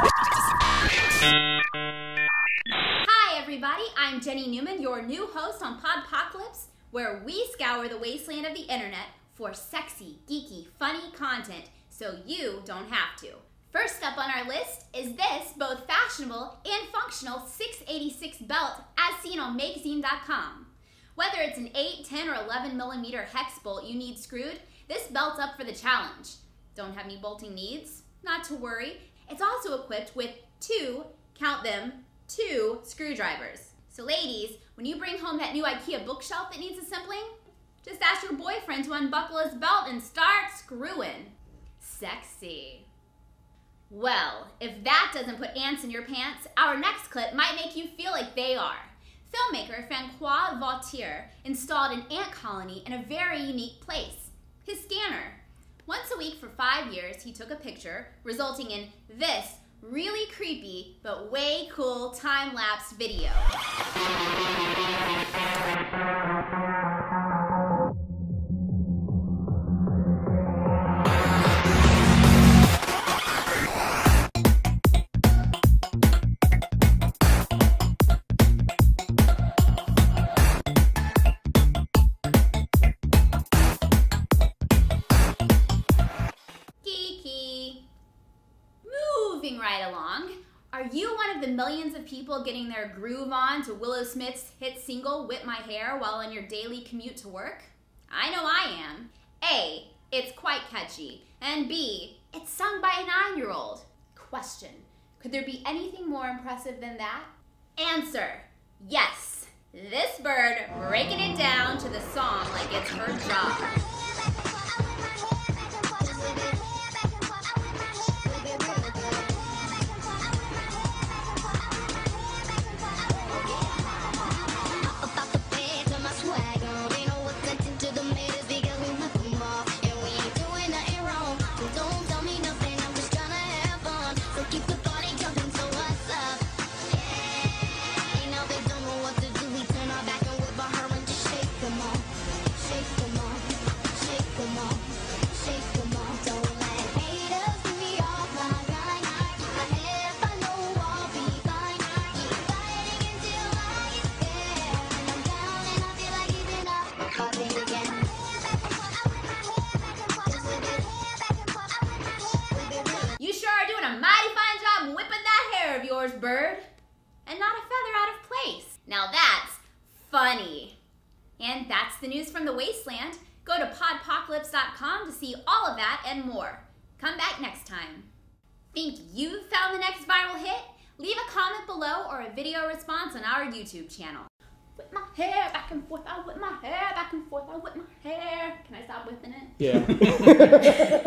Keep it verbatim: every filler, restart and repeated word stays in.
Hi everybody, I'm Jennie Newman, your new host on Podpocalypse, where we scour the wasteland of the internet for sexy, geeky, funny content so you don't have to. First up on our list is this both fashionable and functional six eighty-six belt as seen on magazine dot com. Whether it's an eight, ten, or eleven millimeter hex bolt you need screwed, this belt's up for the challenge. Don't have any bolting needs? Not to worry. It's also equipped with two, count them, two screwdrivers. So ladies, when you bring home that new IKEA bookshelf that needs assembling, just ask your boyfriend to unbuckle his belt and start screwing. Sexy. Well, if that doesn't put ants in your pants, our next clip might make you feel like they are. Filmmaker Francois Vautier installed an ant colony in a very unique place, his scanner. Once a week for five years, he took a picture, resulting in this really creepy but way cool time-lapse video. Moving right along, are you one of the millions of people getting their groove on to Willow Smith's hit single, Whip My Hair, while on your daily commute to work? I know I am. A, it's quite catchy, and B, it's sung by a nine-year-old. Question, could there be anything more impressive than that? Answer, yes. This bird breaking it down to the song like it's her job. Yours, bird, and not a feather out of place. Now that's funny. And that's the news from the wasteland. Go to podpocalypse dot com to see all of that and more. Come back next time. Think you've found the next viral hit? Leave a comment below or a video response on our YouTube channel. Whip my hair back and forth, I whip my hair back and forth, I whip my hair. Can I stop whipping it? Yeah.